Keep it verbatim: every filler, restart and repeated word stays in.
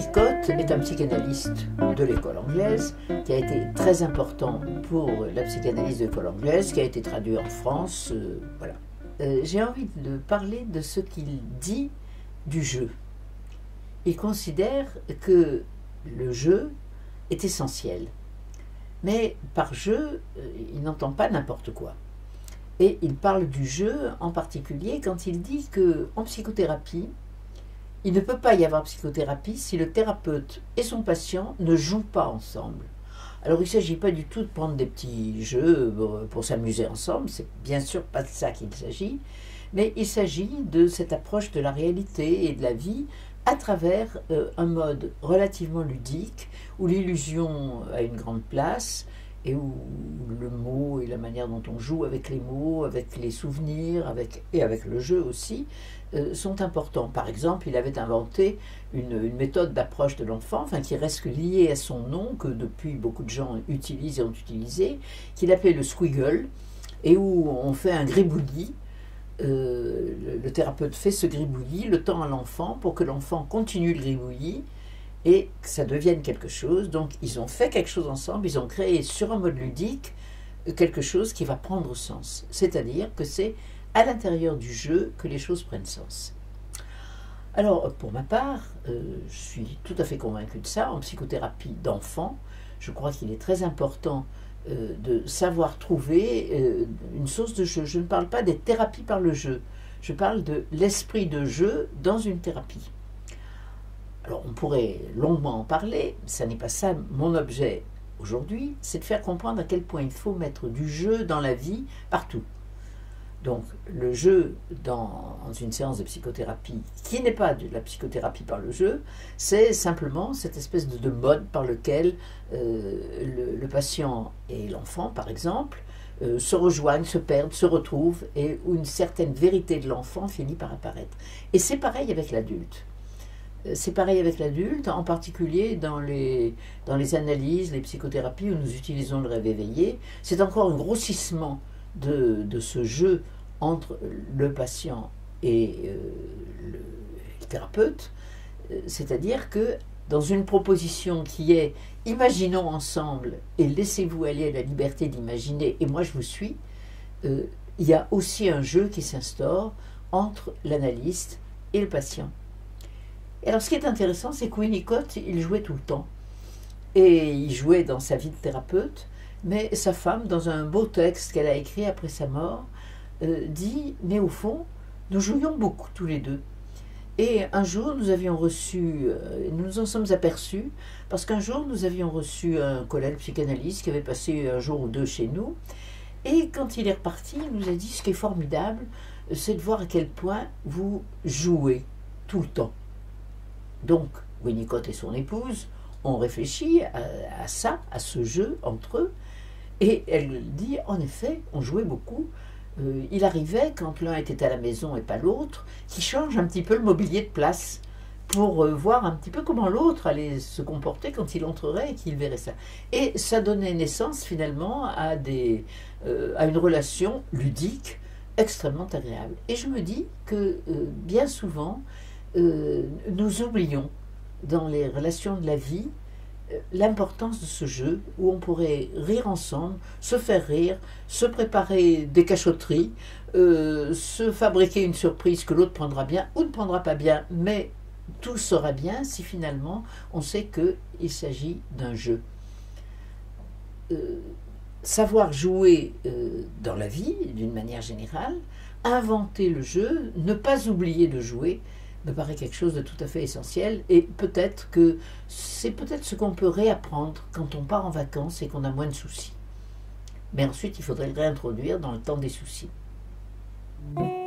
Winnicott est un psychanalyste de l'école anglaise qui a été très important pour la psychanalyse de l'école anglaise, qui a été traduit en France. Euh, voilà. Euh, J'ai envie de parler de ce qu'il dit du jeu. Il considère que le jeu est essentiel. Mais par jeu, il n'entend pas n'importe quoi. Et il parle du jeu en particulier quand il dit qu'en psychothérapie, il ne peut pas y avoir psychothérapie si le thérapeute et son patient ne jouent pas ensemble. Alors il ne s'agit pas du tout de prendre des petits jeux pour s'amuser ensemble, c'est bien sûr pas de ça qu'il s'agit, mais il s'agit de cette approche de la réalité et de la vie à travers euh, un mode relativement ludique, où l'illusion a une grande place, et où le mot et la manière dont on joue avec les mots, avec les souvenirs, avec, et avec le jeu aussi, euh, sont importants. Par exemple, il avait inventé une, une méthode d'approche de l'enfant, enfin, qui reste liée à son nom, que depuis beaucoup de gens utilisent et ont utilisé, qu'il appelait le squiggle, et où on fait un gribouillis. Euh, le, le thérapeute fait ce gribouillis, le tend à l'enfant pour que l'enfant continue le gribouillis et que ça devienne quelque chose. Donc ils ont fait quelque chose ensemble, ils ont créé sur un mode ludique quelque chose qui va prendre sens. C'est-à-dire que c'est à l'intérieur du jeu que les choses prennent sens. Alors pour ma part, euh, je suis tout à fait convaincue de ça. En psychothérapie d'enfant, je crois qu'il est très important Euh, de savoir trouver euh, une source de jeu. Je ne parle pas des thérapies par le jeu, je parle de l'esprit de jeu dans une thérapie. Alors on pourrait longuement en parler, ça n'est pas ça mon objet aujourd'hui, c'est de faire comprendre à quel point il faut mettre du jeu dans la vie partout. Donc le jeu dans, dans une séance de psychothérapie qui n'est pas de la psychothérapie par le jeu, c'est simplement cette espèce de, de mode par lequel euh, le, le patient et l'enfant, par exemple, euh, se rejoignent, se perdent, se retrouvent, et où une certaine vérité de l'enfant finit par apparaître. Et c'est pareil avec l'adulte. C'est pareil avec l'adulte, en particulier dans les, dans les analyses, les psychothérapies où nous utilisons le rêve éveillé. C'est encore un grossissement De, de ce jeu entre le patient et euh, le, le thérapeute, c'est-à-dire que dans une proposition qui est « imaginons ensemble et laissez-vous aller à la liberté d'imaginer et moi je vous suis euh, », il y a aussi un jeu qui s'instaure entre l'analyste et le patient. Et alors ce qui est intéressant, c'est que Winnicott, il jouait tout le temps, et il jouait dans sa vie de thérapeute. Mais sa femme, dans un beau texte qu'elle a écrit après sa mort, euh, dit « Mais au fond, nous jouions beaucoup tous les deux. » Et un jour, nous avions reçu, euh, nous nous en sommes aperçus, parce qu'un jour, nous avions reçu un collègue psychanalyste qui avait passé un jour ou deux chez nous. Et quand il est reparti, il nous a dit « Ce qui est formidable, c'est de voir à quel point vous jouez tout le temps. » Donc, Winnicott et son épouse ont réfléchi à, à ça, à ce jeu entre eux. Et elle dit, en effet, on jouait beaucoup. Euh, il arrivait, quand l'un était à la maison et pas l'autre, qu'il change un petit peu le mobilier de place pour euh, voir un petit peu comment l'autre allait se comporter quand il entrerait et qu'il verrait ça. Et ça donnait naissance finalement à, des, euh, à une relation ludique extrêmement agréable. Et je me dis que euh, bien souvent, euh, nous oublions dans les relations de la vie l'importance de ce jeu où on pourrait rire ensemble, se faire rire, se préparer des cachotteries, euh, se fabriquer une surprise que l'autre prendra bien ou ne prendra pas bien, mais tout sera bien si finalement on sait qu'il s'agit d'un jeu. Euh, savoir jouer euh, dans la vie, d'une manière générale, inventer le jeu, ne pas oublier de jouer, me paraît quelque chose de tout à fait essentiel, et peut-être que c'est peut-être ce qu'on peut réapprendre quand on part en vacances et qu'on a moins de soucis. Mais ensuite, il faudrait le réintroduire dans le temps des soucis.